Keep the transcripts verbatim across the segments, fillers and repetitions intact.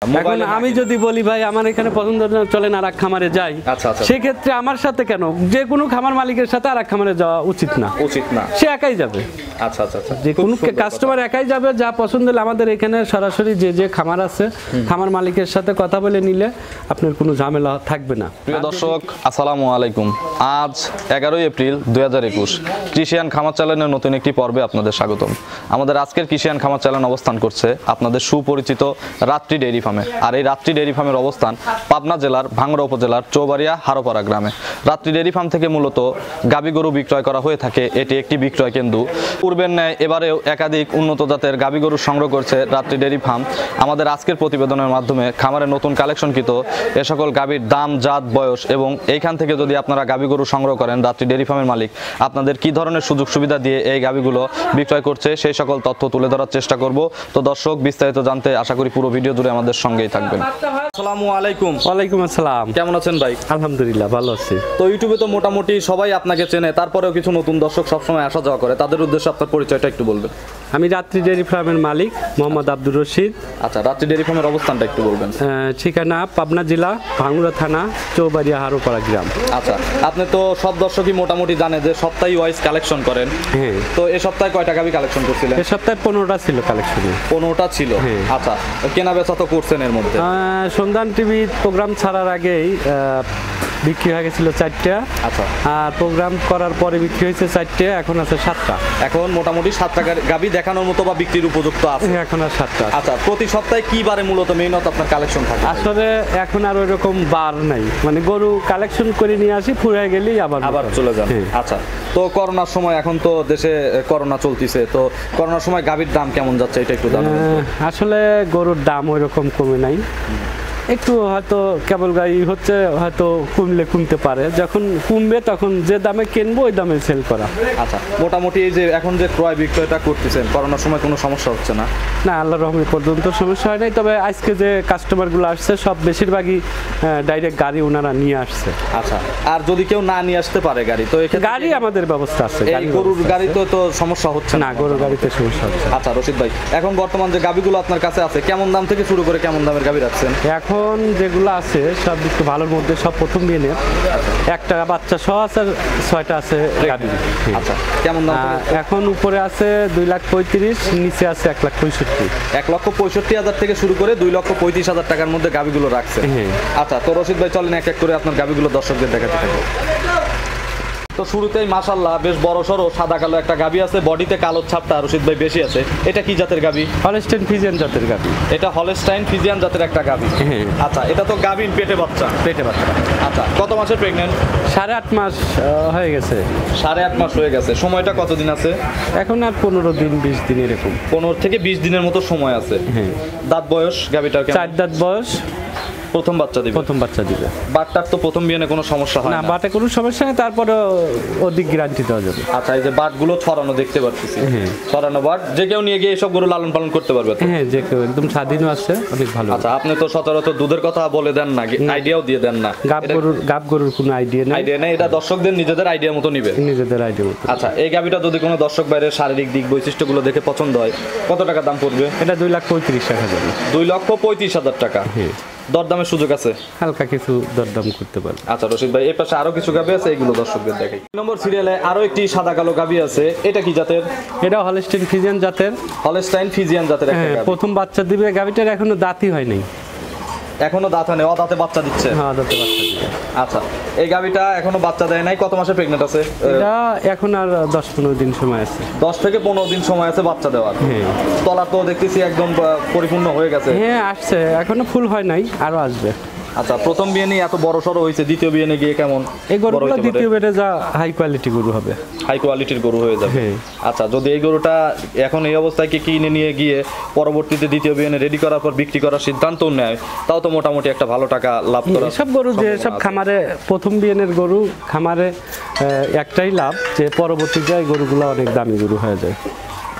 এখন আমি যদি বলি ভাই আমার এখানে পছন্দ চলেন আর এক খামারে যাই, আচ্ছা আচ্ছা, সেক্ষেত্রে আমার সাথে কেন, যে কোনো খামার মালিকের সাথে আর এক খামারে যাওয়া উচিত না, উচিত না, সে একাই যাবে। আচ্ছা আচ্ছা আচ্ছা, যে কোনো কাস্টমার একাই যাবে, যা পছন্দ হলে আমাদের এখানে সরাসরি যে যে খামার আছে খামার মালিকের সাথে কথা বলে নিলে আপনার কোনো ঝামেলা থাকবে না। প্রিয় দর্শক আসসালামু আলাইকুম, আজ এগারোই এপ্রিল দুই হাজার একুশ কৃষিয়ান খামার চ্যানেলের নতুন একটি পর্বে আপনাদের স্বাগতম। আমাদের আজকের কৃষিয়ান খামার চ্যানেল অবস্থান করছে আপনাদের সুপরিচিত রাত্রি ডেইরি ফার্মে। আর এই রাত্রি ডেইরি ফার্মের অবস্থান পাবনা জেলার ভাঙ্গুড়া উপজেলার চৌবাড়িয়া হারোপাড়া গ্রামে। রাত্রি ডেইরি ফার্ম থেকে মূলত গাভী গরু বিক্রয় করা হয়ে থাকে, এটি একটি বিক্রয় কেন্দ্র। পূর্বের ন্যায় এবারেও একাধিক উন্নত জাতের গাভী গরু সংগ্রহ করছে রাত্রি ডেইরি ফার্ম। আমাদের আজকের প্রতিবেদনের মাধ্যমে খামারের নতুন কালেকশনকৃত এ সকল গাভীর দাম, জাত, বয়স এবং এইখান থেকে যদি আপনারা গাভী গরু সংগ্রহ করেন রাত্রি ডেইরি ফার্মের মালিক আপনাদের কি ধরনের সুযোগ সুবিধা দিয়ে এই গাভীগুলো বিক্রয় করছে সেই সকল তথ্য তুলে ধরার চেষ্টা করব। তো দর্শক বিস্তারিত জানতে আশা করি পুরো ভিডিও জুড়ে আমাদের সঙ্গেই থাকবেন। আসসালামু আলাইকুম। ওয়ালাইকুম আসসালাম। কেমন আছেন ভাই? আলহামদুলিল্লাহ ভালো আছি। তো ইউটিউবে তো মোটামুটি সবাই আপনাকে চেনে, তারপরেও কিছু নতুন দর্শক সবসময় আসা যাওয়া করে, তাদের উদ্দেশ্যে আপনার পরিচয়টা একটু বলবেন। আমি রাত্রি ডেইরি ফার্মের মালিক মোহাম্মদ আব্দুর রশিদ। আচ্ছা, রাত্রি ডেইরি ফার্মের অবস্থানটা একটু বলবেন। ঠিকানা পাবনা জেলা ভাঙ্গুড়া থানা চৌবাড়িয়া হারোপাড়া গ্রাম। আচ্ছা, আপনি তো সব দর্শকই মোটামুটি জানে যে সপ্তাহে ওয়াইজ কালেকশন করেন। হ্যাঁ। তো এই সপ্তাহে কয়টা গাভী কালেকশন করছিলেন? এই সপ্তাহে পনেরোটা ছিল কালেকশনে। পনেরোটা ছিল। আচ্ছা, কেনা বেচা তো করছেন এর মধ্যে? সন্ধান টিভি প্রোগ্রাম ছাড়ার আগেই বিক্রি হয়ে গেছিল চারটা। আচ্ছা, আর প্রোগ্রাম করার পরে বিক্রি হয়েছে চারটে, এখন আছে সাতটা। এখন মোটামুটি সাতটা গাভী দেখানোর মতো বা বিক্রির উপযুক্ত আছে। এখন আর সাতটা। আচ্ছা, প্রতি সপ্তাহে কি বারে মূলত মেইনত আপনার কালেকশন থাকে? আসলে এখন আর ওই রকম বার নাই, মানে গরু কালেকশন করে নিয়ে আসি, ফুরাই গেলেই আবার আবার চলে যান। আচ্ছা, তো করোনার সময়, এখন তো দেশে করোনা চলতেছে, তো করোনার সময় গাভীর দাম কেমন যাচ্ছে এটা একটু জানাবেন। আসলে গরুর দাম ওই রকম কমে নাই, একটু হয়তো কেবল গাড়ি হচ্ছে, হয়তো কমলে কমতে পারে, যখন কমবে তখন যে দামে কিনবো ওই দামে সেল করা। আচ্ছা, মোটামুটি এই যে এখন যে ক্রয় বিক্রয়টা করতেছেন করোনার সময় কোনো সমস্যা হচ্ছে না? না, আল্লাহর রহমতে পর্যন্ত সমস্যা হয় নাই। তবে আজকে যে কাস্টমারগুলো আসছে সব বেশিরভাগই ডাইরেক্ট গাড়ি ওনারা নিয়ে আসছে। আচ্ছা, আর যদি কেউ না নিয়ে আসতে পারে গাড়ি, তো গাড়ি আমাদের ব্যবস্থা আছে। গরুর গাড়িতে তো সমস্যা হচ্ছে না? গরুর গাড়িতে সমস্যা হচ্ছে। আচ্ছা রশিদ ভাই, এখন বর্তমান যে গাভীগুলো আপনার কাছে আছে কেমন দাম থেকে শুরু করে কেমন দামের গাভী রাখছেন? এখন যেগুলো আছে সব একটু ভালোর মধ্যে, সব প্রথম বিয়ে একটা বাচ্চা সহ আছে, ছয়টা আছে গাভী। আচ্ছা, কেমন দাম? এখন উপরে আছে দুই লাখ পঁয়ত্রিশ, নিচে আছে এক লাখ পঁয়ষট্টি। এক লক্ষ পঁয়ষট্টি হাজার থেকে শুরু করে দুই লক্ষ পঁয়ত্রিশ হাজার টাকার মধ্যে গাভীগুলো রাখছে। আচ্ছা, তো রশিদ ভাই চলেন এক এক করে আপনার গাভীগুলো দর্শকদের দেখাতে থাকবো। তো শুরুতেই মাশাআল্লাহ বেশ বড় সড়ো সাদা কালো একটা গাভী আছে, বডিতে কালো ছাপটা রশিদ ভাই বেশি আছে। এটা কি জাতের গাভী? হলস্টাইন ফ্রিজিয়ান জাতের গাভী। এটা হলস্টাইন ফ্রিজিয়ান জাতের একটা গাভী। আচ্ছা, এটা তো গাভীর পেটে বাচ্চা। পেটে বাচ্চা। আচ্ছা, কত মাসের প্রেগন্যান্ট? সাড়ে আট মাস হয়ে গেছে। সাড়ে আট মাস হয়ে গেছে। সময়টা কতদিন আছে? এখন আর পনেরো দিন বিশ দিন এরকম। পনেরো থেকে বিশ দিনের মতো সময় আছে। হ্যাঁ। দাঁত বয়স গাভীটার? চার দাঁত বয়স। প্রথম বাচ্চা দিবে? প্রথম বাচ্চা দিবে। বাটটার তো প্রথম বিয়ানে কোনো সমস্যা হয় না? না, বাটে কোনো সমস্যা নেই, তারপরে অধিক গ্যারান্টি দেওয়া যাবে। আচ্ছা, এই যে বাটগুলো ছড়ানো দেখতে পাচ্ছি, ছড়ানো বাট, যে কেউ নিয়ে গিয়ে এসব গরু লালন পালন করতে পারবে? হ্যাঁ, যে কেউ, একদম স্বাধীনও আছে, অনেক ভালো। আচ্ছা, আপনি তো সচরাচর দুধের কথা বলে দেন না, আইডিয়াও দিয়ে দেন না। গাব গরুর গাব গরুর কোনো আইডিয়া নেই। আইডিয়া নেই, এটা দর্শকদের নিজেদের আইডিয়া মতো নিবে। নিজেদের আইডিয়া মতো। আচ্ছা, এই গাভীটা যদি কোনো দর্শক বাইরের শারীরিক দিক বৈশিষ্ট্যগুলো দেখে পছন্দ হয় কত টাকা দাম পড়বে? এটা দুই লাখ পঁয়ত্রিশ টাকা যাবে। দুই লক্ষ পঁয়ত্রিশ হাজার টাকা। হ্যাঁ। দরদামের সুযোগ আছে? হালকা কিছু দরদাম করতে পারবে। আচ্ছা রশিদ ভাই, এই পাশে আরো কিছু গাভী আছে, এগুলো দর্শকদের দেখাই। নম্বর সিরিয়ালে আরো একটি সাদা কালো গাভী আছে, এটা কি জাতের? এটা হলস্টাইন ফ্রিজিয়ান জাতের। হলস্টাইন ফ্রিজিয়ান জাতের একটা গাভী। প্রথম বাচ্চা দিবে গাভীটার, এখনো দাঁতই হয় নাই। এখনো দাঁত হয় নাই, অদাঁতে বাচ্চা দিচ্ছে? হ্যাঁ, দাঁতে বাচ্চা দিচ্ছে। আচ্ছা, এই গাভীটা এখনো বাচ্চা দেয় নাই, কত মাসে প্রেগন্যান্ট আছে? এটা এখন আর দশ পনেরো দিন সময় আছে। দশ থেকে পনেরো দিন সময় আছে বাচ্চা দেওয়ার। হ্যাঁ। তলা তো দেখতেছি একদম পরিপূর্ণ হয়ে গেছে। হ্যাঁ, আসছে, এখনো ফুল হয় নাই, আরো আসবে। আচ্ছা, প্রথম বিয়ে নিয়ে এত বড় সড়ো হয়েছে, দ্বিতীয় বিয়ে নিয়ে গিয়ে কেমন? এই গরুটা দ্বিতীয় বিয়ে যা হাই কোয়ালিটি গরু হবে। হাই কোয়ালিটির গরু হয়ে যাবে। আচ্ছা, যদি এই গরুটা এখন এই অবস্থায় কি কিনে নিয়ে গিয়ে পরবর্তীতে দ্বিতীয় বিয়ে রেডি করার পর বিক্রি করার সিদ্ধান্ত নেয়, তাও তো মোটামুটি একটা ভালো টাকা লাভ করা। সব গরু যে সব খামারে প্রথম বিয়ের গরু খামারে একটাই লাভ, যে পরবর্তীতে এই গরুগুলো অনেক দামি গরু হয়ে যায়।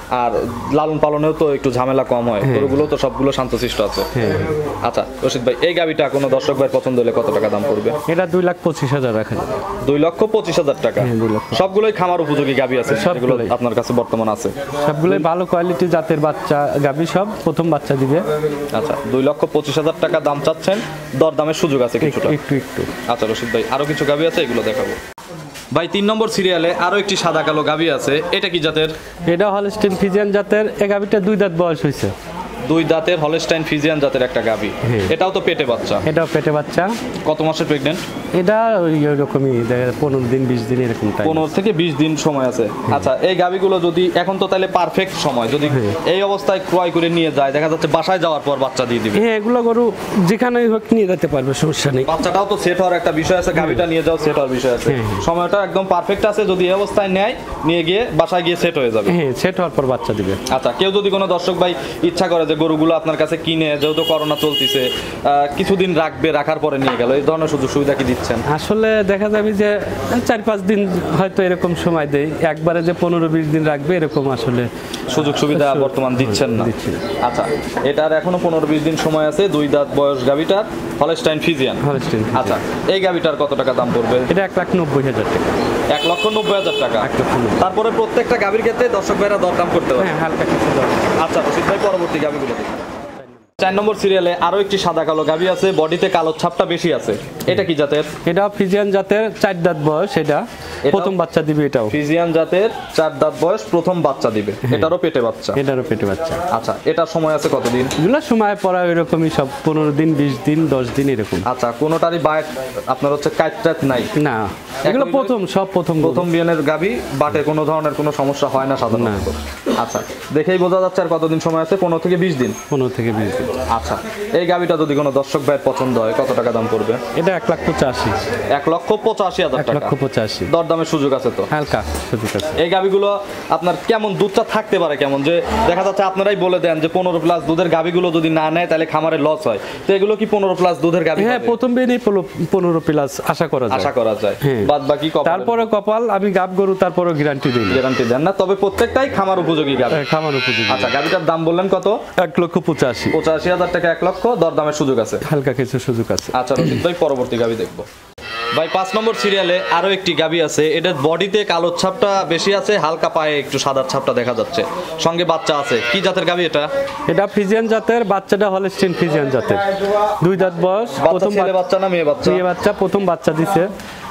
আর লালন পালনেও তো একটু ঝামেলা কম হয়, গরুগুলো তো সবগুলো শান্তশিষ্ট আছে। আচ্ছা রশিদ ভাই, এই গাবিটা কোনো দর্শক ভাই পছন্দ হলে কত টাকা দাম পড়বে? এটা দুই লাখ পঁচিশ হাজার রাখা যাবে। দুই লক্ষ পঁচিশ হাজার টাকা। সবগুলোই খামার উপযোগী গাবি আছে যেগুলো আপনার কাছে বর্তমান আছে? সবগুলোই ভালো কোয়ালিটি জাতের বাচ্চা গাবি, সব প্রথম বাচ্চা দিবে। আচ্ছা, দুই লক্ষ পঁচিশ হাজার টাকা দাম চাচ্ছেন, দরদামের সুযোগ আছে কিছুটা? একটু একটু। আচ্ছা রশিদ ভাই, আরো কিছু গাবি আছে, এগুলো দেখাবো। ভাই তিন নম্বর সিরিয়ালে আরো একটি সাদা কালো গাবি আছে, এটা কি জাতের? এটা হলস্টাইন ফ্রিজিয়ান জাতের। এই গাবিটা দুই দাঁত বয়স হয়েছে। দুই দাঁতের হলস্টাইন ফ্রিজিয়ান জাতের একটা গাবি, এটাও তো পেটে বাচ্চা? এটাও পেটে বাচ্চা। কত মাসের প্রেগনেন্ট? এটা ওই রকমই পনেরো দিন বিশ দিন এরকম টাইম। পনেরো থেকে বিশ দিন সময় আছে। আচ্ছা, এই গাবিগুলো যদি এখন তো তাহলে পারফেক্ট সময়, যদি এই অবস্থায় ক্রয় করে নিয়ে যায়, দেখা যাচ্ছে বাসায় যাওয়ার পর বাচ্চা দিয়ে দিবে। হ্যাঁ, এগুলো গরু যেখানেই হোক নিয়ে যেতে পারবে, সমস্যা নেই। বাচ্চাটাও তো সেট হওয়ার একটা বিষয় আছে, গাবিটা নিয়ে যাও সেট হওয়ার বিষয় আছে। সময়টা একদম পারফেক্ট আছে, যদি এই অবস্থায় নেয় নিয়ে গিয়ে বাসায় গিয়ে সেট হয়ে যাবে। হ্যাঁ, সেট হওয়ার পর বাচ্চা দিবে। আচ্ছা, কেউ যদি কোনো দর্শক ভাই ইচ্ছা করে যে গরুগুলো আপনার কাছে কিনে, যেহেতু করোনা চলতেছে, কিছুদিন রাখবে, রাখার পরে নিয়ে গেল, এই ধরনের সুযোগ সুবিধা কি দিচ্ছেন? আসলে দেখা যাবে যে চার পাঁচ দিন হয়তো এরকম সময় দেয়, একবারে যে পনেরো বিশ দিন রাখবে এরকম আসলে সুযোগ সুবিধা বর্তমান দিচ্ছেন না। আচ্ছা, এটার এখনো পনেরো বিশ দিন সময় আছে। দুই দাঁত বয়স গাবিটার, হলস্টাইন ফ্রিজিয়ান। হলস্টাইন। আচ্ছা, এই গাবিটার কত টাকা দাম পড়বে? এটা এক লাখ নব্বই হাজার টাকা। এক লক্ষ নব্বই হাজার টাকা। তারপরে প্রত্যেকটা গাবির ক্ষেত্রে দর্শক ভাইরা দরদাম করতে পারে? হ্যাঁ, হালকা কিছু দর। আচ্ছা রশিদ ভাই, পরবর্তী গাবিগুলো দেখুন। চার নম্বর সিরিয়ালে আরো একটি সাদা কালো গাবি আছে, বডিতে কালো ছাপটা বেশি আছে, এটা কি জাতের? এটা ফ্রিজিয়ান জাতের, চার দাঁত বয়স। এটা প্রথম বাচ্চা দিবে। এটাও ফ্রিজিয়ান জাতের, চার দাঁত বয়স, প্রথম বাচ্চা দিবে। এটারও পেটে বাচ্চা? এটারও পেটে বাচ্চা। আচ্ছা, এটার সময় আছে কতদিন? এগুলো সময় পড়া এরকমই, সব পনেরো দিন বিশ দিন দশ দিন এরকম। আচ্ছা, কোনোটারই বাট আপনার হচ্ছে কাটটাত নাই? না, এগুলো প্রথম, সব প্রথম প্রথম বিয়ানের গাবি, বাটে কোনো ধরনের কোনো সমস্যা হয় না সাধারণত। আচ্ছা, দেখেই বোঝা যাচ্ছে। আর কতদিন সময় আছে? পনেরো থেকে বিশ দিন। পনেরো থেকে বিশ দিন। আচ্ছা, এই গাবিটা যদি কোনো দর্শক ভাইয়ের পছন্দ হয়, কত টাকা দাম পড়বে? এটা এক লাখ পঁচাশি। এক লক্ষ পঁচাশি হাজার টাকা। এক লক্ষ পঁচাশি। দরদামের সুযোগ আছে তো? হালকা সুযোগ আছে। এই গাবিগুলো আপনার কেমন দুধটা থাকতে পারে কেমন, যে দেখা যাচ্ছে আপনারাই বলে দেন যে পনেরো প্লাস দুধের গাবিগুলো যদি না নেয় তাহলে খামারে লস হয়, তো এগুলো কি পনেরো প্লাস দুধের গাবি? হ্যাঁ, প্রথম বিয়েই পনেরো প্লাস আশা করা যায়। আশা করা যায়। বাদ বাকি তারপরে কপাল, আমি গাব গরু তারপরে গ্যারান্টি দিই। গ্যারান্টি দেন না, তবে প্রত্যেকটাই খামার উপযোগী গাবি। খামার উপযোগী। আচ্ছা, গাবিটার দাম বললেন কত? এক লক্ষ পঁচাশি। পঁচাশি হাজার টাকা, এক লক্ষ। দরদামের সুযোগ আছে? হালকা কিছু সুযোগ আছে। আচ্ছা রশিদ ভাই, পরবর্তী গাবি দেখবো। ভাই পাঁচ নম্বর সিরিয়ালে আরো একটি গাবি আছে, এটার বডিতে কালো ছাপটা বেশি আছে, হালকা পায়ে একটু সাদা ছাপটা দেখা যাচ্ছে, সঙ্গে বাচ্চা আছে। কি জাতের গাবি এটা? এটা ফ্রিজিয়ান জাতের, বাচ্চাটা হলস্টাইন ফ্রিজিয়ান জাতের। দুই দাঁত বয়স। প্রথম ছেলে বাচ্চা না মেয়ে বাচ্চা? মেয়ে বাচ্চা, প্রথম বাচ্চা দিছে।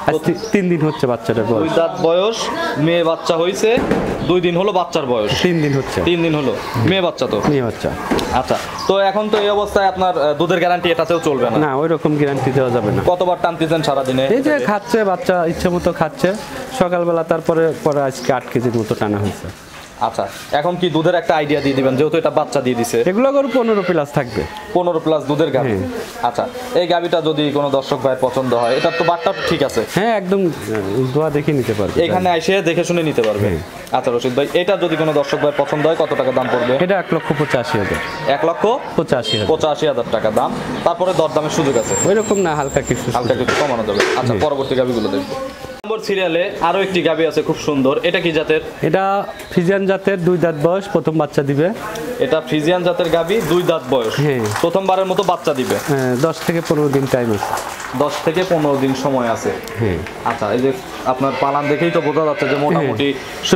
তিন দিন হচ্ছে বাচ্চাটার বয়স। দুই দাঁত বয়স, মেয়ে বাচ্চা হয়েছে, দুই দিন হলো বাচ্চার বয়স। তিন দিন হচ্ছে। তিন দিন হলো, মেয়ে বাচ্চা তো? মেয়ে বাচ্চা। আচ্ছা, তো এখন তো এই অবস্থায় আপনার দুধের গ্যারান্টি এটাতেও চলবে না? না, ওই রকম গ্যারান্টি দেওয়া যাবে না। কতবার টানতেছেন সারাদিনে? এই যে খাচ্ছে বাচ্চা, ইচ্ছে মতো খাচ্ছে সকালবেলা, তারপরে পরে আজকে আট কেজির মতো টানা হয়েছে। আচ্ছা, এখন কি দুধের একটা আইডিয়া দিয়ে দিবেন, যেহেতু এটা বাচ্চা দিয়ে দিছে? এগুলো গরু পনেরো প্লাস থাকবে। পনেরো প্লাস দুধের গাবি। আচ্ছা, এই গাবিটা যদি কোনো দর্শক ভাইয়ের পছন্দ হয়, এটার তো বাটটা ঠিক আছে? হ্যাঁ, একদম দোয়া দেখে নিতে পারবে, এখানে এসে দেখে শুনে নিতে পারবে। আচ্ছা রশিদ ভাই, এটা যদি কোনো দর্শক ভাইয়ের পছন্দ হয়, কত টাকা দাম পড়বে? এটা এক লক্ষ পঁচাশি হাজার। এক লক্ষ পঁচাশি হাজার পঁচাশি হাজার টাকা দাম। তারপরে দরদামের সুযোগ আছে? ওই রকম না, হালকা কিছু হালকা কিছু কমানো যাবে। আচ্ছা, পরবর্তী গাবিগুলো দেখবো। নম্বর সিরিয়ালে আরো একটি গাবি আছে খুব সুন্দর, এটা কি জাতের? এটা ফ্রিজিয়ান জাতের, দুই দাঁত বয়স, প্রথম বাচ্চা দিবে। এটা ফ্রিজিয়ান জাতের গাবি, দুই দাঁত বয়স, প্রথমবারের মতো বাচ্চা দিবে। হ্যাঁ, দশ থেকে পনেরো দিন টাইম আছে। দশ থেকে পনেরো দিন সময় আছে। হ্যাঁ। আচ্ছা, এই যে আপনার পালান দেখেই তো বোঝা যাচ্ছে যে মোটামুটি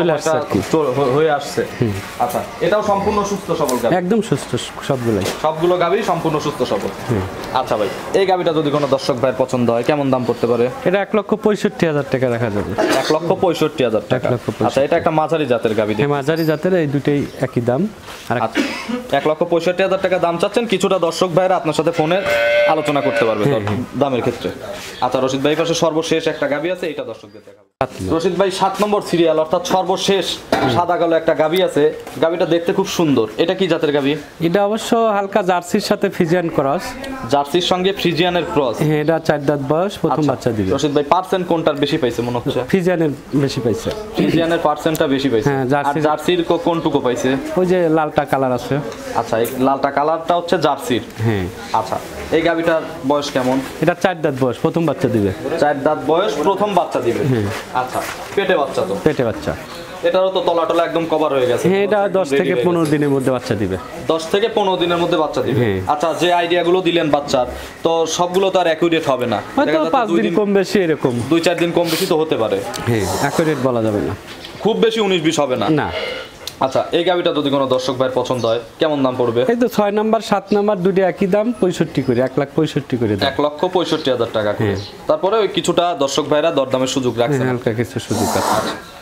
হয়ে আসছে। আচ্ছা, এটাও সম্পূর্ণ সুস্থ সবল গাবি? একদম সুস্থ সবগুলাই। সবগুলো গাবি সম্পূর্ণ সুস্থ সবল। আচ্ছা ভাই, এই গাবিটা যদি কোনো দর্শক ভাইয়ের পছন্দ হয়, কেমন দাম পড়তে পারে? এটা এক লক্ষ পঁয়ষট্টি হাজার টাকা রাখা যাবে। এক লক্ষ পঁয়ষট্টি হাজার টাকা। আচ্ছা, এটা একটা মাঝারি জাতের গাবি? মাঝারি জাতের, এই দুটোই একই দাম। আর এক লক্ষ পঁয়ষট্টি হাজার টাকা দাম চাচ্ছেন, কিছুটা দর্শক ভাইরা আপনার সাথে ফোনে আলোচনা করতে পারবে দামের ক্ষেত্রে। আচ্ছা রশিদ ভাই, পাশে সর্বশেষ একটা গাবি আছে, এটা দর্শকদের দেখাবো। রশিদ ভাই, সাত নম্বর সিরিয়াল, অর্থাৎ সর্বশেষ সাদা কালো একটা গাবি আছে, গাবিটা দেখতে খুব সুন্দর, এটা কি জাতের গাবি? এটা অবশ্য হালকা জার্সির সাথে ফ্রিজিয়ান ক্রস। জার্সির সঙ্গে ফ্রিজিয়ানের ক্রস। হ্যাঁ, এটা চার দাঁত বয়স, প্রথম বাচ্চা দিবে। রশিদ ভাই, পার্সেন্ট কোনটার বেশি পাইছে মনে হচ্ছে? ফ্রিজিয়ানের বেশি পাইছে। ফ্রিজিয়ানের পার্সেন্টটা বেশি পাইছে। হ্যাঁ, জার্সির জার্সির কোনটুকু পাইছে? ওই যে লালটা কালার আছে। আচ্ছা, এই লালটা কালারটা হচ্ছে জার্সির। হ্যাঁ। আচ্ছা, এই গাবিটার বয়স কেমন? এটা চার দাঁত বয়স, প্রথম বাচ্চা দিবে। চার দাঁত বয়স, প্রথম বাচ্চা দিবে। আচ্ছা, পেটে বাচ্চা তো? পেটে বাচ্চা। এটারও তো তলা টলা একদম কভার হয়ে গেছে। হ্যাঁ, এটা দশ থেকে পনেরো দিনের মধ্যে বাচ্চা দিবে। দশ থেকে পনেরো দিনের মধ্যে বাচ্চা দিবে। আচ্ছা, যে আইডিয়াগুলো দিলেন বাচ্চার, তো সবগুলো তো আর অ্যাকুরেট হবে না, হয়তো পাঁচ দিন কম বেশি এরকম, দুই চার দিন কম বেশি তো হতে পারে। হ্যাঁ, অ্যাকুরেট বলা যাবে না, খুব বেশি উনিশ বিশ হবে না। না। আচ্ছা, এই গাবিটা যদি কোনো দর্শক ভাইয়ের পছন্দ হয় কেমন দাম পড়বে? এই তো ছয় নাম্বার সাত নাম্বার দুটো একই দাম, পঁয়ষট্টি করে, এক লাখ পঁয়ষট্টি করে, এক লক্ষ পঁয়ষট্টি হাজার টাকা করে। তারপরে ওই কিছুটা দর্শক ভাইরা দরদামের সুযোগ রাখছে, হালকা কিছু সুযোগ আছে।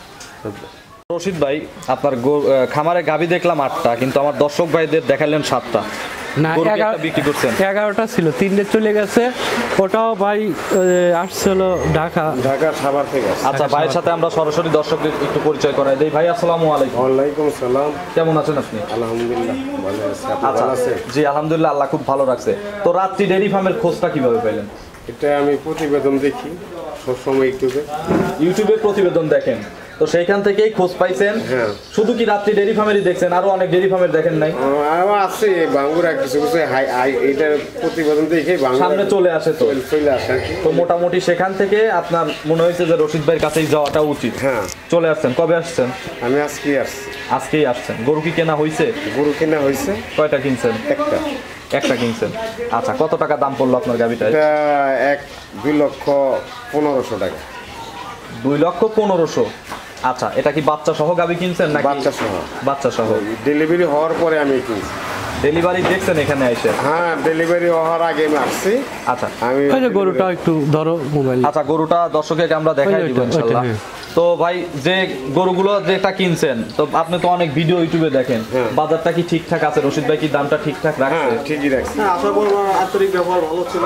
রশিদ ভাই, আপনার খামারে গাবি দেখলাম আটটা, কিন্তু আমার দর্শক ভাইদের দেখালেন সাতটা। না, এগারোটা ছিল, তিনটে চলে গেছে। ওটাও ভাই আসছিল ঢাকা ঢাকা সাভার থেকে। আচ্ছা, ভাইয়ের সাথে আমরা সরাসরি দর্শকদের একটু পরিচয় করাই দেই। ভাই আসসালামু আলাইকুম। ওয়ালাইকুম আসসালাম। কেমন আছেন আপনি? আলহামদুলিল্লাহ ভালো আছি। আপনি আচ্ছা, ভালো আছেন? জি আলহামদুলিল্লাহ, আল্লাহ খুব ভালো রাখছে। তো রাত্রি ডেইরি ফার্মের খোঁজটা কিভাবে পেলেন? এটা আমি প্রতিবেদন দেখি সবসময় ইউটিউবে। ইউটিউবে প্রতিবেদন দেখেন, তো সেইখান থেকেই খোঁজ পাইছেন? হ্যাঁ। শুধু কি রাত্রি ডেইরি ফার্মেরই দেখছেন, আরো অনেক ডেইরি ফার্মের দেখেন নাই? আরো আছে বাঙ্গুরা কিছু কিছু হাই হাই এটা প্রতিবেদন দেখে বাঙ্গুরা সামনে চলে আসে, তো চলে আসে। তো মোটামুটি সেখান থেকে আপনার মনে হয়েছে যে রশিদ ভাইয়ের কাছেই যাওয়াটা উচিত। হ্যাঁ, চলে আসছেন। কবে আসছেন? আমি আজকে আসছি। আজকেই আসছেন। গরু কি কেনা হয়েছে? গরু কেনা হয়েছে। কয়টা কিনছেন? একটা। একটা কিনছেন। আচ্ছা, কত টাকা দাম পড়লো আপনার গাবিটা? এটা এক দুই লক্ষ পনেরোশো টাকা। দুই লক্ষ পনেরোশো। আচ্ছা, এটা কি বাচ্চা সহ গাবি কিনছেন নাকি? বাচ্চা সহ। বাচ্চা সহ। ডেলিভারি হওয়ার পরে আমি কিনছি। ডেলিভারি দেখছেন এখানে এসে? হ্যাঁ, ডেলিভারি হওয়ার আগে আমি আসছি। আচ্ছা, আমি ওই যে গরুটা একটু ধরো মোবাইল। আচ্ছা, গরুটা দর্শককে আমরা দেখাই দিব ইনশাআল্লাহ। তো ভাই, যে গরুগুলো যেটা কিনছেন, তো আপনি তো অনেক ভিডিও ইউটিউবে দেখেন, বাজারটা কি ঠিকঠাক আছে? রশিদ ভাই কি দামটা ঠিকঠাক রাখছে? হ্যাঁ, ঠিকই রাখছে। হ্যাঁ, আশা করব আন্তরিক ব্যবহার ভালো ছিল,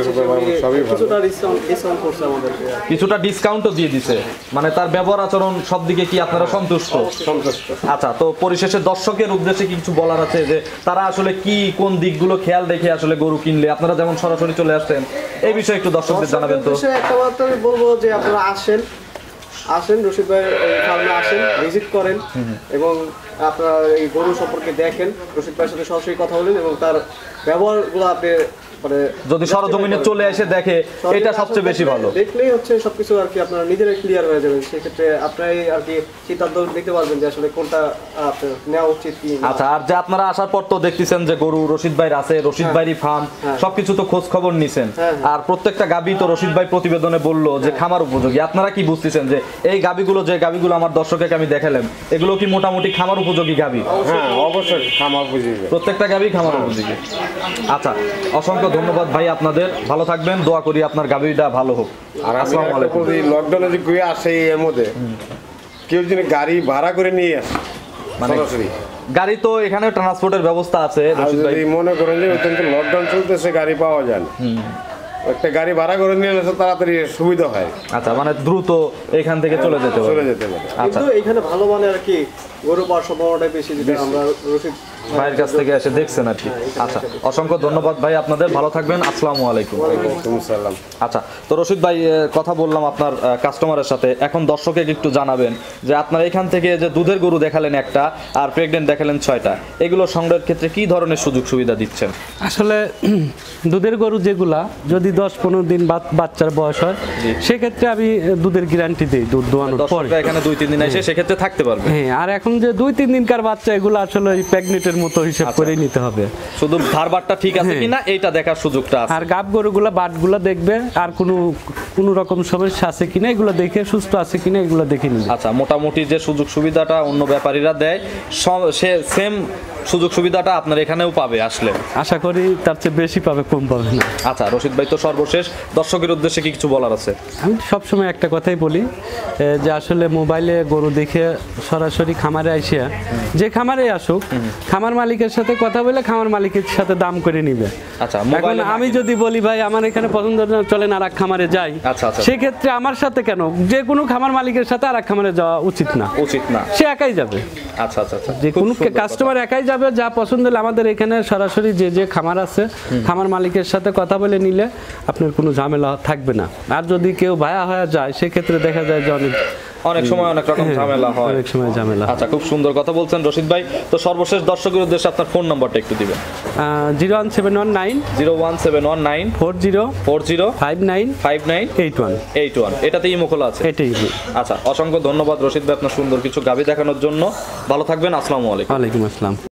সবই ভালো। কিছুটা ডিসকাউন্ট ডিসকাউন্ট করছে আমাদেরকে, কিছুটা ডিসকাউন্টও দিয়ে দিছে। মানে তার ব্যবহার আচরণ সব দিকে কি আপনারা সন্তুষ্ট? সন্তুষ্ট। আচ্ছা, তো পরিশেষে দর্শকের উদ্দেশ্যে কিছু বলার আছে যে তারা আসলে কি কোন দিকগুলো খেয়াল রেখে আসলে গরু কিনলে, আপনারা যেমন সরাসরি চলে আসছেন, এই বিষয়ে একটু দর্শকদের জানাবেন। তো একটা কথা আমি বলবো যে আপনারা আসেন আসেন রশিদ ভাই ফার্মে আসেন, ভিজিট করেন এবং আপনারা এই গরু সম্পর্কে দেখেন, রশিদ ভাইয়ের সাথে সরাসরি কথা বলেন এবং তার ব্যবহারগুলো আপনি মানে যদি সরজমিনে চলে এসে দেখে, এটা সবচেয়ে বেশি ভালো। দেখলেই হচ্ছে সবকিছু আর কি আপনারা নিজেরাই ক্লিয়ার হয়ে যাবেন। সেক্ষেত্রে আপনারাই আর কি সিদ্ধান্ত নিতে পারবেন যে আসলে কোনটা আপনার নেওয়া উচিত কি। আচ্ছা, আর যে আপনারা আসার পর তো দেখতেছেন যে গরু রশিদ ভাইয়ের আছে, রশিদ ভাইয়েরই ফার্ম, সবকিছু তো খোঁজ খবর নিছেন। আর প্রত্যেকটা গাবি তো রশিদ ভাই প্রতিবেদনে বললো যে খামার উপযোগী। আপনারা কি বুঝতেছেন যে এই গাবিগুলো, যে গাবিগুলো আমার দর্শককে আমি দেখালাম, এগুলো কি মোটামুটি খামার উপযোগী গাবি? হ্যাঁ, অবশ্যই খামার উপযোগী, প্রত্যেকটা গাবি খামার উপযোগী। আচ্ছা, অসংখ্য ধন্যবাদ ভাই আপনাদের, ভালো থাকবেন, দোয়া করি আপনার গাবিটা ভালো হোক। আর আসসালামু আলাইকুম। লকডাউনে যে ঘুরে আসে এর মধ্যে কেউ যদি গাড়ি ভাড়া করে নিয়ে আসে, মানে সরাসরি গাড়ি তো এখানে ট্রান্সপোর্টের ব্যবস্থা আছে। রশিদ ভাই মনে করেন যে অত্যন্ত লকডাউন চলতেছে, গাড়ি পাওয়া যায় না, একটা গাড়ি ভাড়া করে নিয়ে আসলে তাড়াতাড়ি সুবিধা হয়। আচ্ছা, মানে দ্রুত এখান থেকে চলে যেতে পারে। চলে যেতে পারে। কিন্তু এখানে ভালো মানে আর কি গরু পাওয়ার সম্ভাবনাটা বেশি, যেটা আমরা রশিদ ভাইয়ের কাছ থেকে এসে দেখছেন আর কি। আচ্ছা, অসংখ্য ধন্যবাদ ভাই আপনাদের, ভালো থাকবেন, আসসালামু আলাইকুম। সালাম। আচ্ছা, তো রশিদ ভাই কথা বললাম আপনার কাস্টমারের সাথে, এখন দর্শকে একটু জানাবেন যে আপনার এখান থেকে যে দুধের গরু দেখালেন একটা আর প্রেগনেন্ট দেখালেন ছয়টা, এগুলো সংগ্রহের ক্ষেত্রে কি ধরনের সুযোগ সুবিধা দিচ্ছেন? আসলে দুধের গরু যেগুলা যদি দশ পনেরো দিন বাচ্চার বয়স হয়, সেক্ষেত্রে আমি দুধের গ্যারান্টি দিই দুধ দোয়ানোর পরে। এখানে দুই তিন দিন এসে সেক্ষেত্রে থাকতে পারবে। হ্যাঁ, আর এখন যে দুই তিন দিনকার বাচ্চা, এগুলো আসলে ওই প্রেগনেন্টের মতো হিসাব করে নিতে হবে। শুধু ধারবারটা ঠিক আছে কিনা এইটা দেখার সুযোগটা আছে। আর গাব গরুগুলা বাটগুলা দেখবে, আর কোনো কোনো রকম সমস্যা আছে কিনা এগুলো দেখে, সুস্থ আছে কিনা এগুলো দেখে নিবে। আচ্ছা, মোটামুটি যে সুযোগ সুবিধাটা অন্য ব্যাপারীরা দেয়, সে সেম সুযোগ সুবিধাটা আপনার এখানেও পাবে আসলে। আশা করি তার চেয়ে বেশি পাবে, কম পাবে না। আচ্ছা, রশিদ ভাই তো সর্বশেষ দর্শকের উদ্দেশ্যে কি কিছু বলার আছে? আমি সবসময় একটা কথাই বলি যে আসলে মোবাইলে গরু দেখে সরাসরি খামারে আসিয়া, যে খামারে আসুক, খামার মালিকের সাথে কথা বলে খামার মালিকের সাথে দাম করে নিবে। আচ্ছা, এখন আমি যদি বলি ভাই আমার এখানে পছন্দ না, চলেন আর এক খামারে যাই, আচ্ছা আচ্ছা, সেক্ষেত্রে আমার সাথে কেন, যে কোনো খামার মালিকের সাথে আর এক খামারে যাওয়া উচিত না। উচিত না, সে একাই যাবে। আচ্ছা আচ্ছা আচ্ছা, যে কোনো কাস্টমার একাই যাবে, যা পছন্দ হলে আমাদের এখানে সরাসরি যে যে খামার আছে, খামার মালিকের সাথে কথা বলে নিলে আপনার কোনো ঝামেলা থাকবে না। আর যদি কেউ ভায়া হয়ে যায়, সেক্ষেত্রে দেখা যায় যে অনেক অনেক সময় অনেক রকম ঝামেলা হয়, অনেক সময় ঝামেলা। আচ্ছা, খুব সুন্দর কথা বলছেন রশিদ ভাই। তো সর্বশেষ দর্শকের উদ্দেশ্যে আপনার ফোন নাম্বারটা একটু দিবেন। Zero one seven one nine zero one seven one nine four zero four zero five nine five nine eight one eight one এটাতেই ইমো খোলা আছে? এটাই। আচ্ছা, অসংখ্য ধন্যবাদ রশিদ ভাই আপনার সুন্দর কিছু গাভী দেখানোর জন্য। ভালো থাকবেন, আসসালামু আলাইকুম। ওয়ালাইকুম আসসালাম।